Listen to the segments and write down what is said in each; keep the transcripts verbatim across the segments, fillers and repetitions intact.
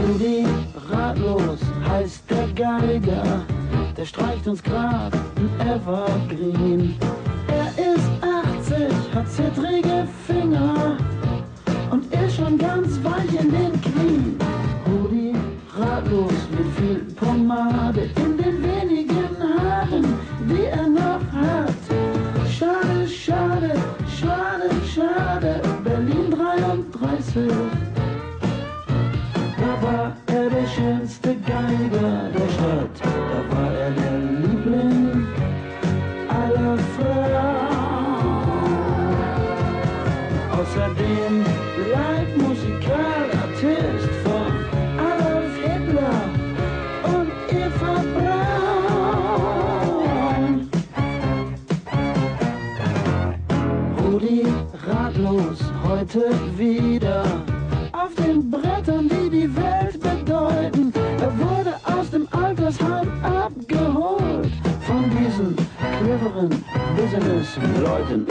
Rudi Ratlos heißt der Geiger, der streicht uns grad ein Evergreen. Er ist achtzig, hat zittrige Finger und ist schon ganz weich in den Knien. Rudi Ratlos mit viel Pomade in den wenigen Haaren, die er noch hat. Schade, schade, schade, schade, Berlin dreiunddreißig. Da war er der schönste Geiger der Stadt, da war er der Liebling aller Frauen. Außerdem Leibmusikalartist von Adolf und Braun. Rudi Ratlos, heute wieder auf den Brettern, die die Welt bedeuten. Er wurde aus dem Altersheim abgeholt von diesen cleveren Business-Leuten.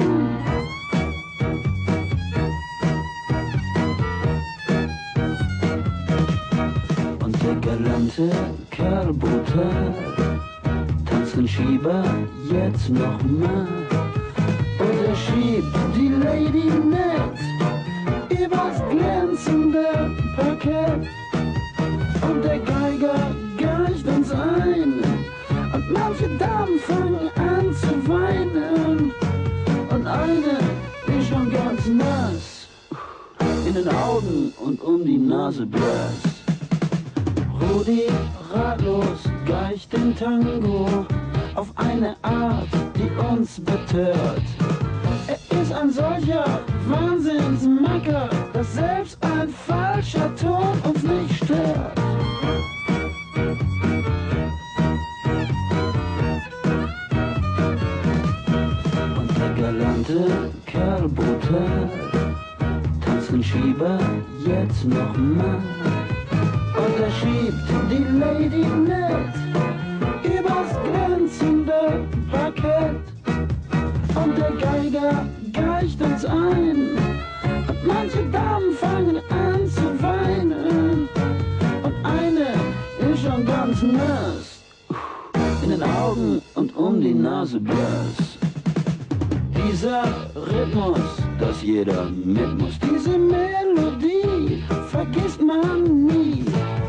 Und der galante Kerl brutal tanzt den Schieber jetzt noch mal. Und er schiebt die Lady nett übers glänzende Parkett. Und der Geiger geicht uns ein. Und manche Damen fangen an zu weinen. Und eine ist schon ganz nass in den Augen und um die Nase blass. Rudi Ratlos geicht den Tango auf eine Art, die uns betört. Er ist ein solcher Wahnsinnsmacker, dass selbst ein falscher Ton uns nicht stört. Und der galante Kerl brutal tanzt den Schieber jetzt noch mal. Und er schiebt die Lady nett übers glänzende Parkett. Und der Geiger geicht uns ein. Und manche Damen fangen an zu weinen. Und eine ist schon ganz nass in den Augen und um die Nase blass. Dieser Rhythmus, dass jeder mit muss, diese Melodie vergisst man nie.